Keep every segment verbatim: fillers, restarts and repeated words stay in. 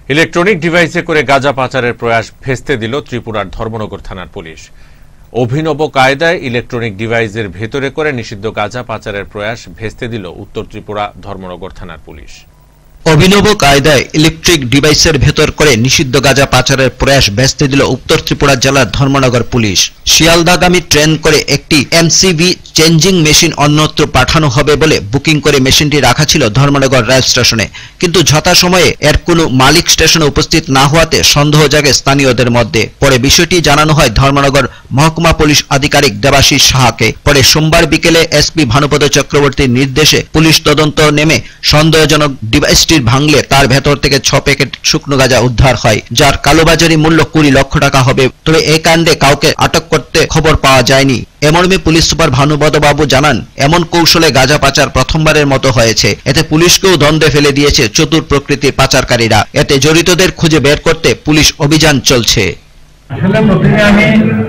Electronic ডিভাইসে করে গাঁজা পাচারের প্রয়াস ভেস্তে দিল ত্রিপুরার ধর্মনগর থানার পুলিশ। অভিনব কায়দায় ইলেকট্রনিক ডিভাইসের ভেতরে করে নিষিদ্ধ গাঁজা পাচারের প্রয়াস ভেস্তে দিল উত্তর ত্রিপুরা ধর্মনগর থানার পুলিশ। অভিনব কায়দায় ইলেকট্রিক ডিভাইসের ভেতর করে নিষিদ্ধ গাঁজা পাচারের প্রয়াস ভেস্তে দিল উত্তর ত্রিপুরা জেলার ধর্মনগর পুলিশ। শিয়ালদাগামী ট্রেন করে একটি এমসিভি চেঞ্জিং মেশিন অন্যত্র পাঠানো হবে বলে বুকিং করে মেশিনটি রাখা ছিল ধর্মনগর রেল স্টেশনে, কিন্তু যথাসময়ে এর কোনো মালিক স্টেশনে উপস্থিত না হওয়াতে সন্দেহ জাগে স্থানীয়দের মধ্যে। পরে বিষয়টি জানানো হয় ধর্মনগর মহকুমা পুলিশ আধিকারিক দেবাশিস সাহাকে। পরে সোমবার বিকেলে এসপি ভানুপদ চক্রবর্তীর নির্দেশে পুলিশ তদন্ত নেমে সন্দেহজনক ডিভাইসটি ভাঙলে তার ভেতর থেকে ছ প্যাকেট শুকনো গাঁজা উদ্ধার হয়, যার কালোবাজারি মূল্য কুড়ি লক্ষ টাকা হবে। তবে এই কাণ্ডে কাউকে আটক করতে খবর পাওয়া যায়নি। এমর্মে পুলিশ সুপার ভানুপদ বাবু জানান, এমন কৌশলে গাঁজা পাচার প্রথমবারের মতো হয়েছে। এতে পুলিশকেও দ্বন্দ্বে ফেলে দিয়েছে চতুর প্রকৃতির পাচারকারীরা। এতে জড়িতদের খুঁজে বের করতে পুলিশ অভিযান চলছে। আসলে প্রথমে আমি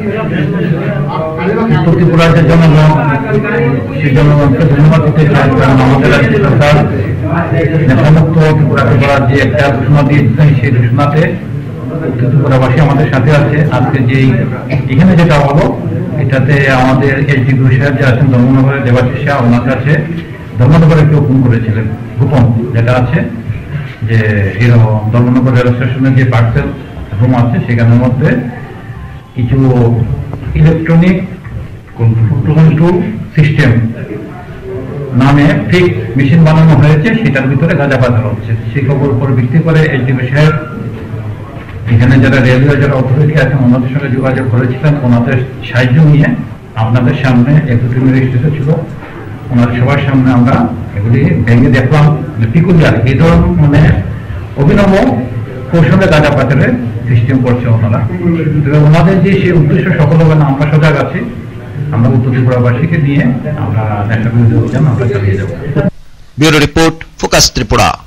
উত্তর ত্রিপুরার যে জনগণ, সেই জনগণকে ধন্যবাদ দিতে চাই, কারণ আমাদের রাজ্য সরকার নেশামুক্ত ত্রিপুরাকে করার যে একটা ঘোষণা দিয়েছেন, সেই ঘোষণাতে উত্তর ত্রিপুরাবাসী আমাদের সাথে আছে। আজকে যেই এখানে যেটা হলো, এটাতে আমাদের এসডি সাহেব যে আছেন ধর্মনগরের দেবাশিস শাহ, ওনার কাছে ধর্মনগরে কেউ ফোন করেছিলেন গোপন, যেটা আছে যে ধর্মনগর রেল স্টেশনের যে পার্সেল রুম আছে, সেখানের মধ্যে কিছু ইলেকট্রনিক কন্ট্রোল সিস্টেম নামে ফিক মেশিন বানানো হয়েছে, সেটার ভিতরে গাঁজা পাচার হচ্ছে। সেই খবর উপর ভিত্তি করে এসডিপি সাহেব এখানে যারা রেলওয়ে যারা অথরিটি আছেন ওনাদের সঙ্গে যোগাযোগ করেছিলেন। ওনাদের সাহায্য নিয়ে আপনাদের সামনে এক দুটি মিনিট ছিল, ওনাদের সবার সামনে আমরা এগুলি ভেঙে দেখলাম। পিকুলিয়ার এই ধরনের মানে অভিনব কৌশলে গাঁজা পাচারের সিস্টেম করছে ওনারা। তবে ওনাদের যে সেই উদ্দেশ্য সফল হবে না, আমরা সজাগ আছি। আমরা উত্তর ত্রিপুরাবাসীকে নিয়ে আমরা নেশা বিরোধী অভিযান আমরা চালিয়ে যাব। Bureau report, focus Tripura.